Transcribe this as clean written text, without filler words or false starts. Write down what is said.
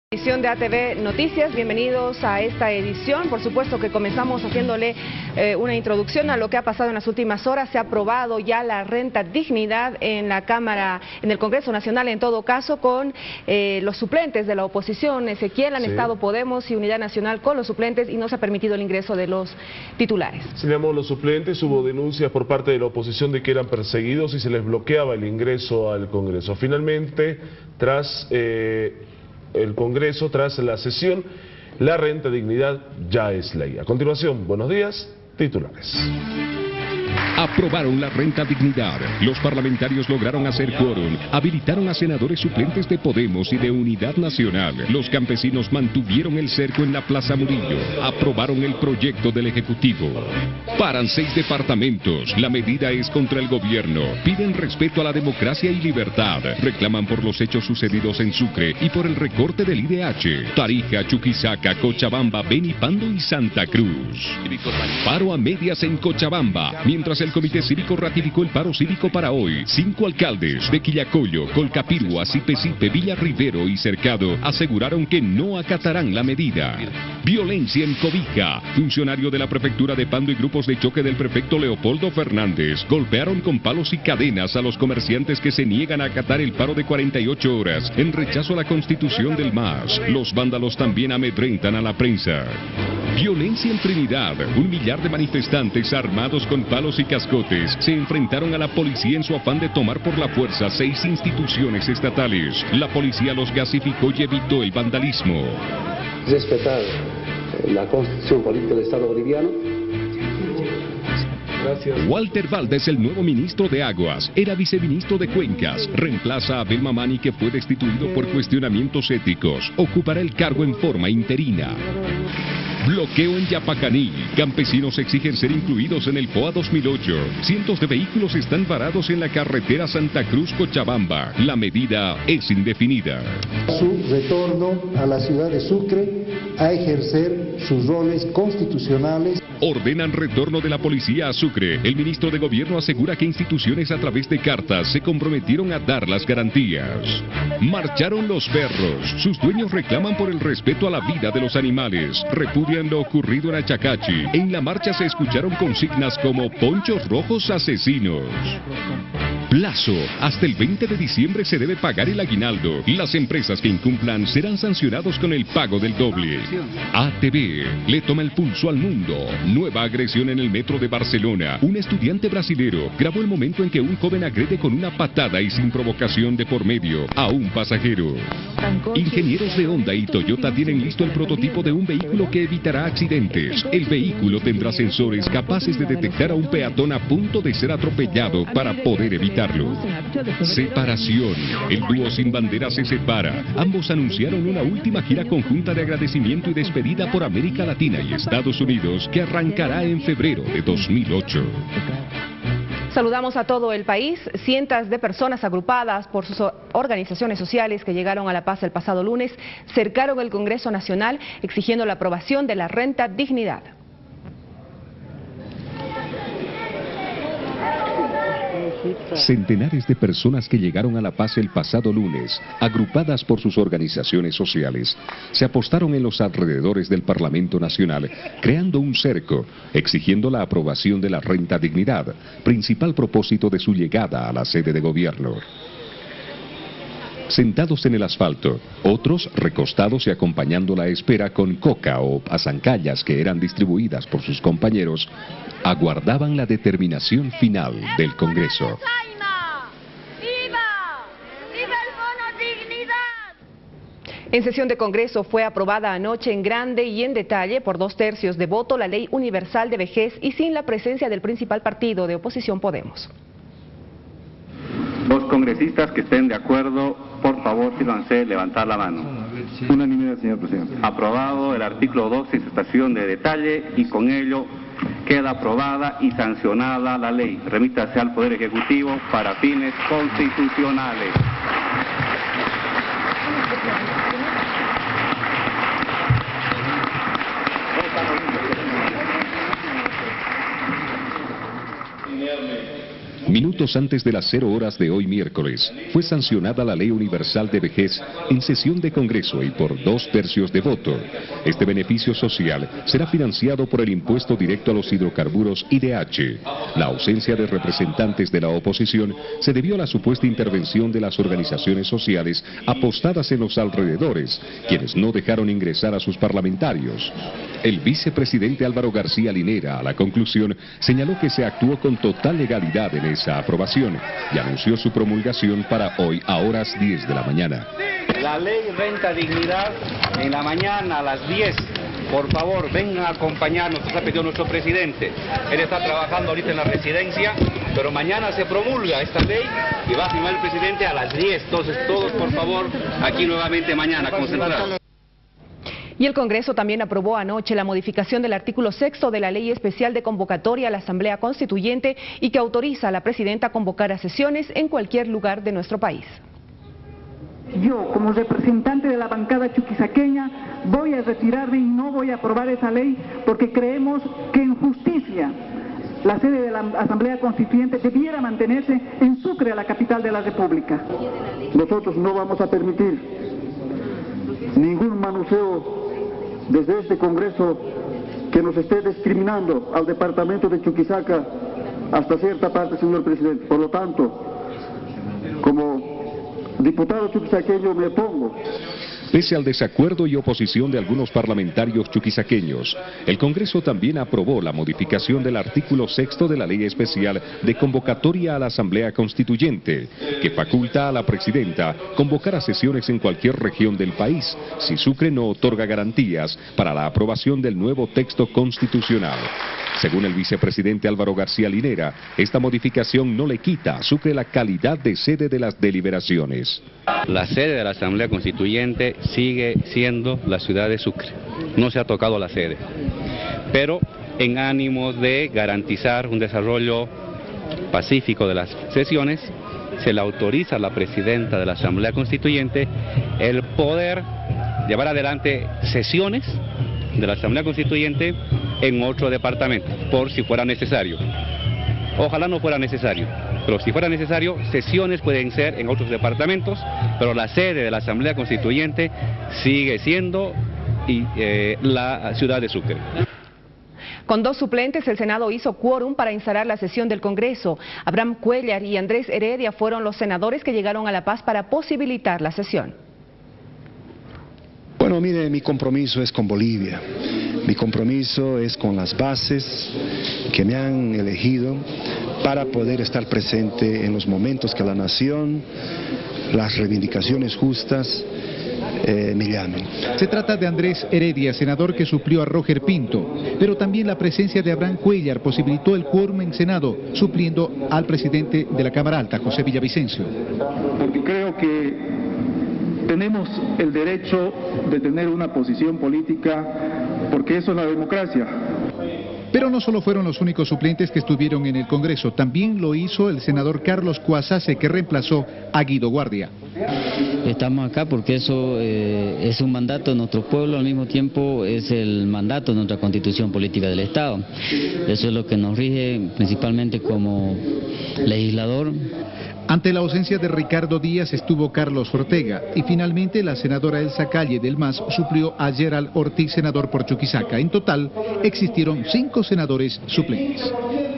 Edición de ATV Noticias, bienvenidos a esta edición. Por supuesto que comenzamos haciéndole una introducción a lo que ha pasado en las últimas horas. Se ha aprobado ya la renta dignidad en la Cámara, en el Congreso Nacional, en todo caso, con los suplentes de la oposición. Ezequiel, han estado Podemos y Unidad Nacional con los suplentes y no se ha permitido el ingreso de los titulares. Señalamos los suplentes, hubo denuncias por parte de la oposición de que eran perseguidos y se les bloqueaba el ingreso al Congreso. Finalmente, tras el Congreso, tras la sesión, la renta dignidad ya es ley. A continuación, buenos días, titulares. Aprobaron la renta dignidad. Los parlamentarios lograron hacer quórum, habilitaron a senadores suplentes de Podemos y de Unidad Nacional. Los campesinos mantuvieron el cerco en la Plaza Murillo. Aprobaron el proyecto del Ejecutivo. Paran 6 departamentos. La medida es contra el gobierno. Piden respeto a la democracia y libertad. Reclaman por los hechos sucedidos en Sucre y por el recorte del IDH. Tarija, Chuquisaca, Cochabamba, Benipando y Santa Cruz. Paro a medias en Cochabamba. Mientras el Comité Cívico ratificó el paro cívico para hoy, 5 alcaldes de Quillacollo, Colcapirua, Sipe, Villa Rivero y Cercado aseguraron que no acatarán la medida. Violencia en Cobija. Funcionario de la Prefectura de Pando y grupos de choque del prefecto Leopoldo Fernández golpearon con palos y cadenas a los comerciantes que se niegan a acatar el paro de 48 horas en rechazo a la Constitución del MAS. Los vándalos también amedrentan a la prensa. Violencia en Trinidad. 1 millar de manifestantes armados con palos y cascotes se enfrentaron a la policía en su afán de tomar por la fuerza 6 instituciones estatales. La policía los gasificó y evitó el vandalismo. Respetar la Constitución Política del Estado boliviano. Gracias. Walter Valdés, el nuevo ministro de Aguas, era viceministro de Cuencas. Reemplaza a Abel Mamani, que fue destituido por cuestionamientos éticos. Ocupará el cargo en forma interina. Bloqueo en Yapacaní. Campesinos exigen ser incluidos en el POA 2008. Cientos de vehículos están varados en la carretera Santa Cruz-Cochabamba. La medida es indefinida. Su retorno a la ciudad de Sucre a ejercer sus roles constitucionales. Ordenan retorno de la policía a Sucre. El ministro de Gobierno asegura que instituciones a través de cartas se comprometieron a dar las garantías. Marcharon los perros. Sus dueños reclaman por el respeto a la vida de los animales. Repudian lo ocurrido en Achacachi. En la marcha se escucharon consignas como ponchos rojos asesinos. Plazo. Hasta el 20 de diciembre se debe pagar el aguinaldo. Las empresas que incumplan serán sancionados con el pago del doble. ATV le toma el pulso al mundo. Nueva agresión en el metro de Barcelona. Un estudiante brasilero grabó el momento en que un joven agrede con una patada y sin provocación de por medio a un pasajero. Ingenieros de Honda y Toyota tienen listo el prototipo de un vehículo que evitará accidentes. El vehículo tendrá sensores capaces de detectar a un peatón a punto de ser atropellado para poder evitarlo. Separación. El dúo Sin Bandera se separa. Ambos anunciaron una última gira conjunta de agradecimiento y despedida por América Latina y Estados Unidos que arrancará en febrero de 2008. Saludamos a todo el país. Cientos de personas agrupadas por sus organizaciones sociales que llegaron a La Paz el pasado lunes cercaron el Congreso Nacional exigiendo la aprobación de la renta dignidad. Centenares de personas que llegaron a La Paz el pasado lunes, agrupadas por sus organizaciones sociales, se apostaron en los alrededores del Parlamento Nacional, creando un cerco, exigiendo la aprobación de la renta dignidad, principal propósito de su llegada a la sede de gobierno. Sentados en el asfalto, otros recostados y acompañando la espera con coca o pasancallas que eran distribuidas por sus compañeros, aguardaban la determinación final del Congreso. ¡Viva! ¡Viva el bono dignidad! En sesión de Congreso fue aprobada anoche en grande y en detalle por 2/3 de voto la Ley Universal de Vejez y sin la presencia del principal partido de oposición Podemos. Los congresistas que estén de acuerdo, por favor, síganse levantar la mano. Unanimidad, señor presidente. Aprobado el artículo 2 en su estación de detalle y con ello queda aprobada y sancionada la ley. Remítase al Poder Ejecutivo para fines constitucionales. Minutos antes de las 0 horas de hoy miércoles, fue sancionada la Ley Universal de Vejez en sesión de Congreso y por 2/3 de voto. Este beneficio social será financiado por el impuesto directo a los hidrocarburos IDH. La ausencia de representantes de la oposición se debió a la supuesta intervención de las organizaciones sociales apostadas en los alrededores, quienes no dejaron ingresar a sus parlamentarios. El vicepresidente Álvaro García Linera, a la conclusión, señaló que se actuó con total legalidad en esa aprobación y anunció su promulgación para hoy a horas 10 de la mañana. La ley Renta Dignidad en la mañana a las 10. Por favor, vengan a acompañarnos, nos ha pedido nuestro presidente. Él está trabajando ahorita en la residencia, pero mañana se promulga esta ley y va a firmar el presidente a las 10. Entonces, todos, por favor, aquí nuevamente mañana, concentrados. Y el Congreso también aprobó anoche la modificación del artículo 6 de la Ley Especial de Convocatoria a la Asamblea Constituyente y que autoriza a la Presidenta a convocar a sesiones en cualquier lugar de nuestro país. Yo, como representante de la bancada chuquisaqueña, voy a retirarme y no voy a aprobar esa ley porque creemos que en justicia la sede de la Asamblea Constituyente debiera mantenerse en Sucre, la capital de la República. Nosotros no vamos a permitir ningún manoseo desde este Congreso que nos esté discriminando al departamento de Chuquisaca hasta cierta parte, señor presidente. Por lo tanto, como diputado chuquisaqueño me opongo. Pese al desacuerdo y oposición de algunos parlamentarios chuquisaqueños, el Congreso también aprobó la modificación del artículo 6 de la Ley Especial de Convocatoria a la Asamblea Constituyente, que faculta a la Presidenta convocar a sesiones en cualquier región del país, si Sucre no otorga garantías para la aprobación del nuevo texto constitucional. Según el vicepresidente Álvaro García Linera, esta modificación no le quita a Sucre la calidad de sede de las deliberaciones. La sede de la Asamblea Constituyente sigue siendo la ciudad de Sucre. No se ha tocado la sede, pero en ánimos de garantizar un desarrollo pacífico de las sesiones, se le autoriza a la Presidenta de la Asamblea Constituyente el poder llevar adelante sesiones de la Asamblea Constituyente en otro departamento, por si fuera necesario. Ojalá no fuera necesario, pero si fuera necesario, sesiones pueden ser en otros departamentos, pero la sede de la Asamblea Constituyente sigue siendo la ciudad de Sucre. Con 2 suplentes, el Senado hizo quórum para instalar la sesión del Congreso. Abraham Cuellar y Andrés Heredia fueron los senadores que llegaron a La Paz para posibilitar la sesión. Bueno, mire, mi compromiso es con Bolivia. Mi compromiso es con las bases que me han elegido para poder estar presente en los momentos que la nación, las reivindicaciones justas, me llamen. Se trata de Andrés Heredia, senador que suplió a Roger Pinto, pero también la presencia de Abraham Cuellar posibilitó el quórum en Senado, supliendo al presidente de la Cámara Alta, José Villavicencio. Porque creo que tenemos el derecho de tener una posición política, porque eso es la democracia. Pero no solo fueron los únicos suplentes que estuvieron en el Congreso, también lo hizo el senador Carlos Coazace, que reemplazó a Guido Guardia. Estamos acá porque eso es un mandato de nuestro pueblo, al mismo tiempo es el mandato de nuestra Constitución Política del Estado. Eso es lo que nos rige principalmente como legislador. Ante la ausencia de Ricardo Díaz estuvo Carlos Ortega y finalmente la senadora Elsa Calle del MAS suplió a Gerald Ortiz, senador por Chuquisaca. En total existieron 5 senadores suplentes.